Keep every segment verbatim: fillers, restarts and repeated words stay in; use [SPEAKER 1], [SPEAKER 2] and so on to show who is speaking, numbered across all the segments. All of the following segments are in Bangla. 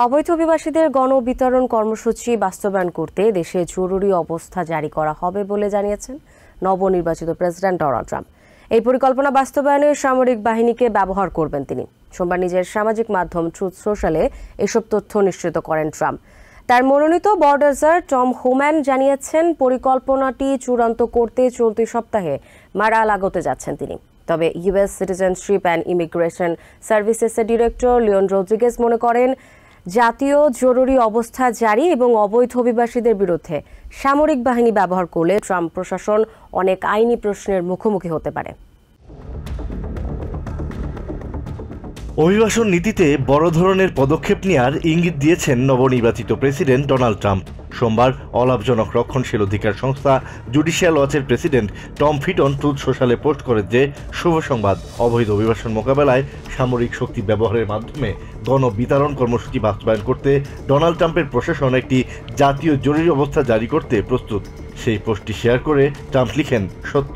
[SPEAKER 1] অবৈধ অভিবাসীদের গণবিতরণ কর্মসূচি বাস্তবায়ন করতে দেশে জরুরি অবস্থা জারি করা হবে বলে জানিয়েছেন নবনির্বাচিত প্রেসিডেন্ট ডোনাল্ড ট্রাম্প। এই পরিকল্পনা বাস্তবায়নে সামরিক বাহিনীকে ব্যবহার করবেন তিনি। সোমবার নিজের সামাজিক মাধ্যম ট্রুথ সোশ্যালে এসব তথ্য নিশ্চিত করেন ট্রাম্প। তার মনোনীত বর্ডার টম হোম্যান জানিয়েছেন, পরিকল্পনাটি চূড়ান্ত করতে চলতি সপ্তাহে মার-আ-লাগোতে যাচ্ছেন তিনি। তবে ইউএস সিটিজেনশিপ অ্যান্ড ইমিগ্রেশন সার্ভিসেসের ডিরেক্টর লিওন রদ্রিগেজ মনে করেন, জাতীয় জরুরি অবস্থা জারি এবং অবৈধ অভিবাসীদের বিরুদ্ধে সামরিক বাহিনী ব্যবহার করলে ট্রাম্প প্রশাসন অনেক আইনি প্রশ্নের মুখোমুখি হতে পারে।
[SPEAKER 2] অভিবাসন নীতিতে বড় ধরনের পদক্ষেপ নেওয়ার ইঙ্গিত দিয়েছেন নবনির্বাচিত প্রেসিডেন্ট ডোনাল্ড ট্রাম্প। সোমবার অলাভজনক রক্ষণশীল অধিকার সংস্থা জুডিশিয়াল ওয়াচের প্রেসিডেন্ট টম ফিটন ট্রুথ সোশ্যালে পোস্ট করেন যে শুভ সংবাদ, অবৈধ অভিবাসন মোকাবেলায় সামরিক শক্তি ব্যবহারের মাধ্যমে গণবিতরণ কর্মসূচি বাস্তবায়ন করতে ডোনাল্ড ট্রাম্পের প্রশাসন একটি জাতীয় জরুরি অবস্থা জারি করতে প্রস্তুত। সেই পোস্টটি শেয়ার করে ট্রাম্প লিখেন, সত্য।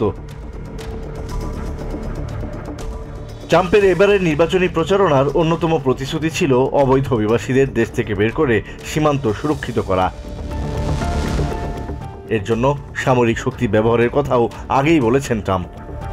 [SPEAKER 2] ট্রাম্পের এবারের নির্বাচনী প্রচারণার অন্যতম প্রতিশ্রুতি ছিল অবৈধ অভিবাসীদের দেশ থেকে বের করে সীমান্ত সুরক্ষিত করা। এর জন্য সামরিক শক্তি ব্যবহারের কথাও আগেই বলেছেন ট্রাম্প।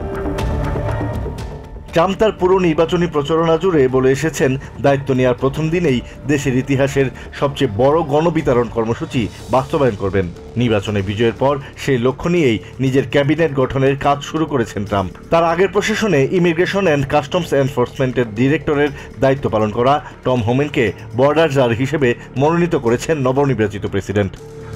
[SPEAKER 2] ট্রাম্প তার পুরো নির্বাচনী প্রচারণা জুড়ে বলে এসেছেন, দায়িত্ব নেওয়ার প্রথম দিনেই দেশের ইতিহাসের সবচেয়ে বড় গণবিতরণ কর্মসূচি বাস্তবায়ন করবেন। নির্বাচনে বিজয়ের পর সেই লক্ষ্য নিয়েই নিজের ক্যাবিনেট গঠনের কাজ শুরু করেছেন ট্রাম্প। তার আগের প্রশাসনে ইমিগ্রেশন অ্যান্ড কাস্টমস এনফোর্সমেন্টের ডিরেক্টরের দায়িত্ব পালন করা টম হোম্যানকে বর্ডার জার হিসেবে মনোনীত করেছেন নবনির্বাচিত প্রেসিডেন্ট।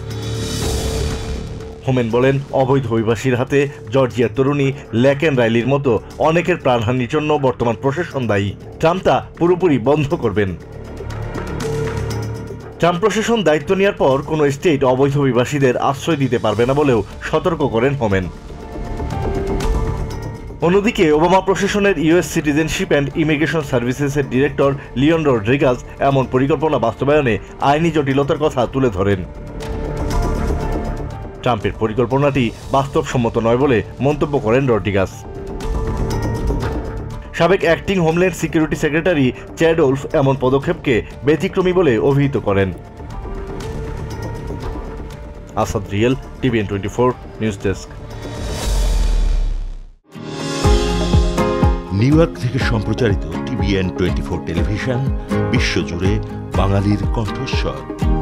[SPEAKER 2] হোমেন বলেন, অবৈধ অভিবাসীর হাতে জর্জিয়ার তরুণী ল্যাকেন রাইলির মতো অনেকের প্রাণহানির জন্য বর্তমান প্রশাসন দায়ী। ট্রাম্প তা পুরোপুরি বন্ধ করবেন। ট্রাম্প প্রশাসন দায়িত্ব নেওয়ার পর কোনো স্টেট অবৈধ অভিবাসীদের আশ্রয় দিতে পারবে না বলেও সতর্ক করেন হোমেন। অন্যদিকে ওবামা প্রশাসনের ইউএস সিটিজেনশিপ অ্যান্ড ইমিগ্রেশন সার্ভিসেসের ডিরেক্টর লিওন রদ্রিগেজ এমন পরিকল্পনা বাস্তবায়নে আইনি জটিলতার কথা তুলে ধরেন। ট্রাম্পের পরিকল্পনাটি বাস্তবসম্মত নয় বলে মন্তব্য করেন রদ্রিগেজ। সাবেক acting homeland security secretary Chad Wolf এমন পদক্ষেপকে ব্যতিক্রমী বলে অভিহিত করেন। আসাদ রিয়েল, TVN twenty four news desk.
[SPEAKER 3] New York থেকে সম্প্রচারিত টিভিএন টোয়েন্টি ফোর টেলিভিশন বিশ্বজুড়ে বাঙালির কণ্ঠস্বর।